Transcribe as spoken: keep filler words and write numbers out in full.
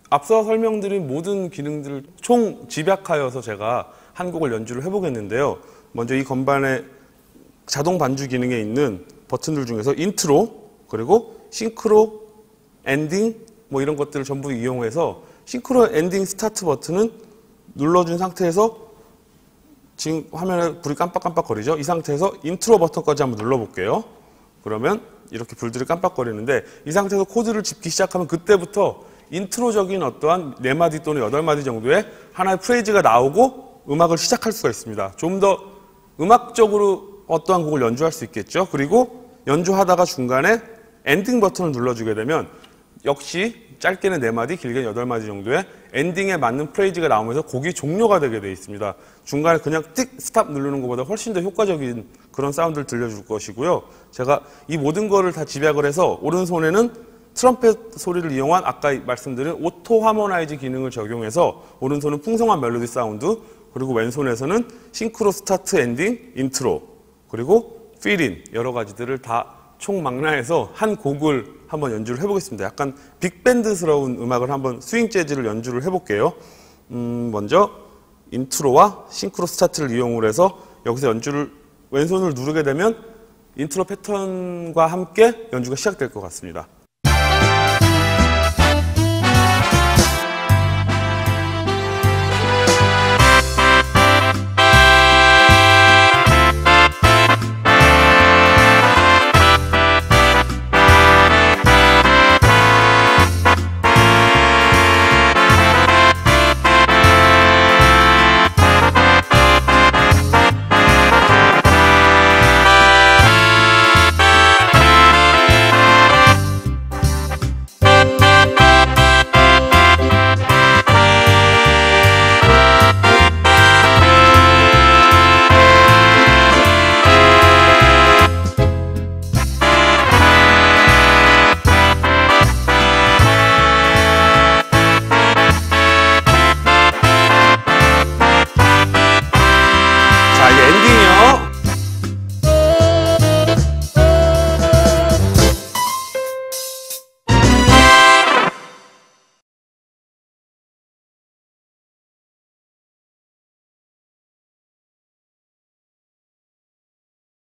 앞서 설명드린 모든 기능들을 총 집약하여서 제가 한 곡을 연주를 해보겠는데요. 먼저 이 건반의 자동 반주 기능에 있는 버튼들 중에서 인트로, 그리고 싱크로, 엔딩 뭐 이런 것들을 전부 이용해서 싱크로, 엔딩, 스타트 버튼은 눌러준 상태에서 지금 화면에 불이 깜빡깜빡거리죠. 이 상태에서 인트로 버튼까지 한번 눌러볼게요. 그러면 이렇게 불들이 깜빡거리는데 이 상태에서 코드를 짚기 시작하면 그때부터 인트로적인 어떠한 네 마디 또는 여덟 마디 정도의 하나의 프레이즈가 나오고 음악을 시작할 수가 있습니다. 좀 더 음악적으로 어떠한 곡을 연주할 수 있겠죠. 그리고 연주하다가 중간에 엔딩 버튼을 눌러주게 되면 역시 짧게는 네 마디, 길게는 여덟 마디 정도의 엔딩에 맞는 프레이즈가 나오면서 곡이 종료가 되게 되어 있습니다. 중간에 그냥 띡 스탑 누르는 것보다 훨씬 더 효과적인 그런 사운드를 들려줄 것이고요. 제가 이 모든 거를 다 집약을 해서 오른손에는 트럼펫 소리를 이용한 아까 말씀드린 오토 하모나이즈 기능을 적용해서 오른손은 풍성한 멜로디 사운드, 그리고 왼손에서는 싱크로, 스타트, 엔딩, 인트로, 그리고 필인 여러 가지들을 다 총망라해서 한 곡을 한번 연주를 해보겠습니다. 약간 빅밴드스러운 음악을 한번 스윙 재즈를 연주를 해볼게요. 음, 먼저 인트로와 싱크로, 스타트를 이용을 해서 여기서 연주를 왼손을 누르게 되면 인트로 패턴과 함께 연주가 시작될 것 같습니다.